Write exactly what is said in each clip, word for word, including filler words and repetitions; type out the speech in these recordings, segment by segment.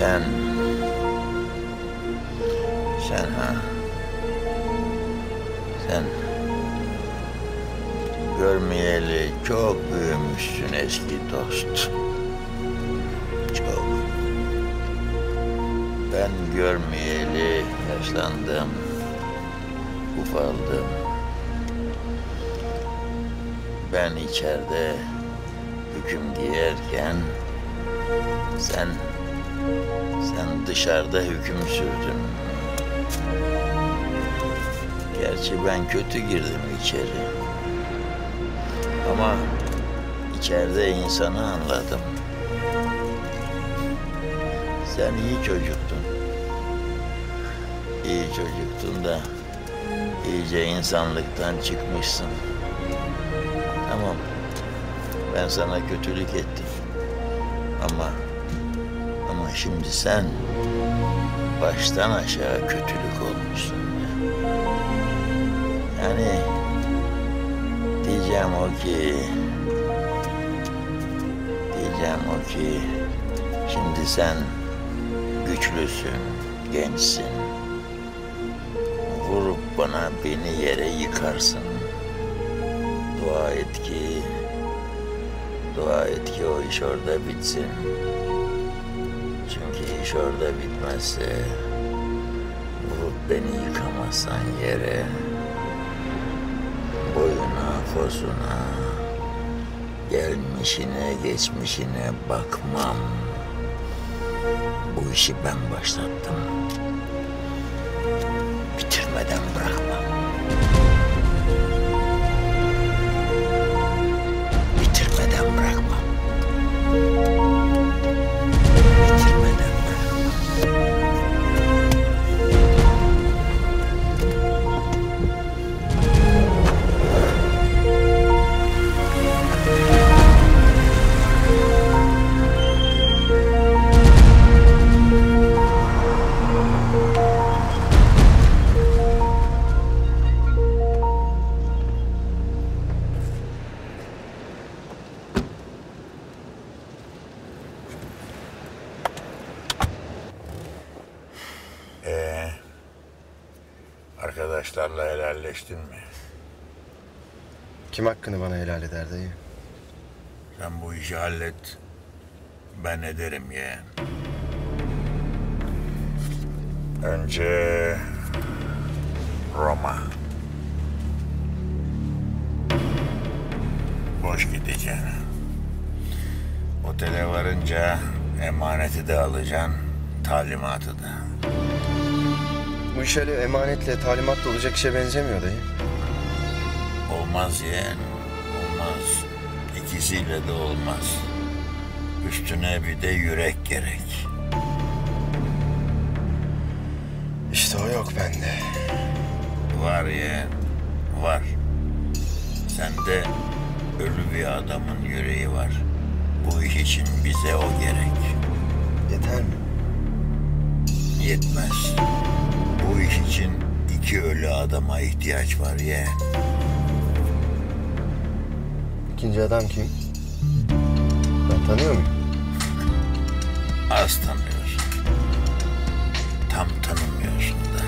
Sen... Sen ha? Sen... Görmeyeli çok büyümüşsün eski dost. Çok. Ben görmeyeli yaşlandım, ufaldım. Ben içeride hüküm giyerken sen sen dışarıda hüküm sürdün. Gerçi ben kötü girdim içeri. Ama içeride insanı anladım. Sen iyi çocuktun. İyi çocuktun da iyice insanlıktan çıkmışsın. Tamam. Ben sana kötülük ettim. Ama ama şimdi sen baştan aşağı kötülük olmuşsun. Yani diyeceğim o ki diyeceğim o ki şimdi sen güçlüsün, gençsin. Vurup bana beni yere yıkarsın. Dua et ki dua et ki o iş orada bitsin. Çünkü iş orada bitmezse vurup beni yıkamazsan yere boyuna, posuna, gelmişine, geçmişine bakmam. Bu işi ben başlattım. Bitirmeden bırakmam. Bitirmeden bırakmam. Bitirmeden bırakmam. Ee, arkadaşlarla helalleştin mi? Kim hakkını bana helal eder dayı? Sen bu işi hallet. Ben ederim yeğen. Önce Roma. Boş gideceksin. Otele varınca emaneti de alacaksın, talimatı da. Bu iş öyle emanetle, talimatla olacak işe benzemiyor dayı. Olmaz yeğen, olmaz. İkisiyle de olmaz. Üstüne bir de yürek gerek. İşte o yok bende. Var yeğen, var. Sende ölü bir adamın yüreği var. Bu iş için bize o gerek. Yeter mi? Yetmez. Bu iş için iki ölü adama ihtiyaç var yeğen. İkinci adam kim? Ben tanıyor muyum? Az tanıyorsun. Tam tanımıyorsun da.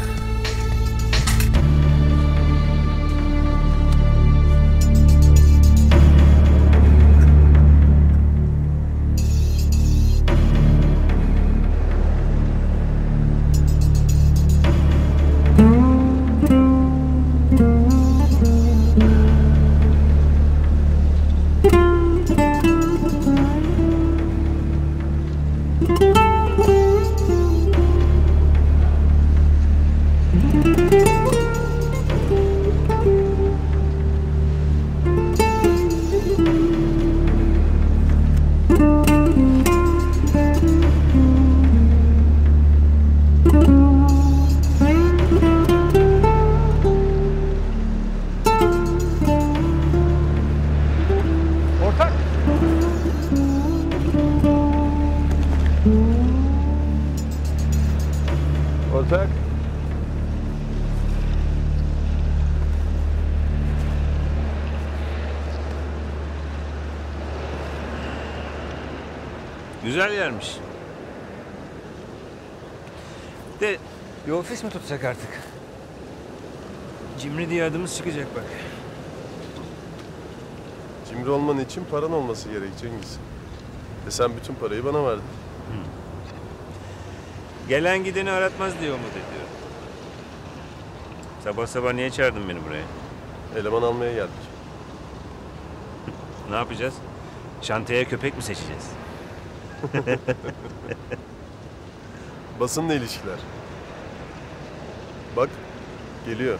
Ortak. Güzel yermiş. De bir ofis mi tutsak artık? Cimri diye adımız çıkacak bak. Cimri olman için paran olması gerek Cengiz. E sen bütün parayı bana verdin. Gelen gideni aratmaz diye umut ediyorum. Sabah sabah niye çağırdın beni buraya? Eleman almaya geldik. Ne yapacağız? Şantiyeye köpek mi seçeceğiz? Basınla ilişkiler. Bak, geliyor.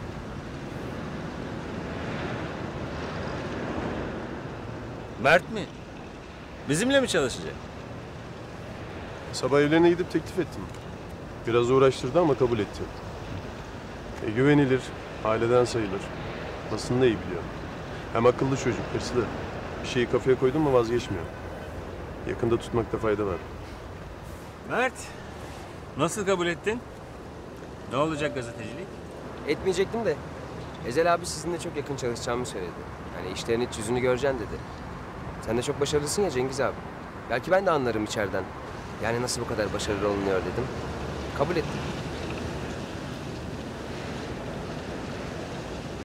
Mert mi? Bizimle mi çalışacak? Sabah evlerine gidip teklif ettim. Biraz uğraştırdı ama kabul etti. E, güvenilir, aileden sayılır. Basını da iyi biliyor. Hem akıllı çocuk, hırslı. Bir şeyi kafaya koydun mu vazgeçmiyor. Yakında tutmakta fayda var. Mert, nasıl kabul ettin? Ne olacak gazetecilik? Etmeyecektim de Ezel abi sizinle çok yakın çalışacağımı söyledi. Yani işlerin iç yüzünü göreceksin dedi. Sen de çok başarılısın ya Cengiz abi. Belki ben de anlarım içeriden. Yani nasıl bu kadar başarılı olunuyor dedim. Kabul ettim.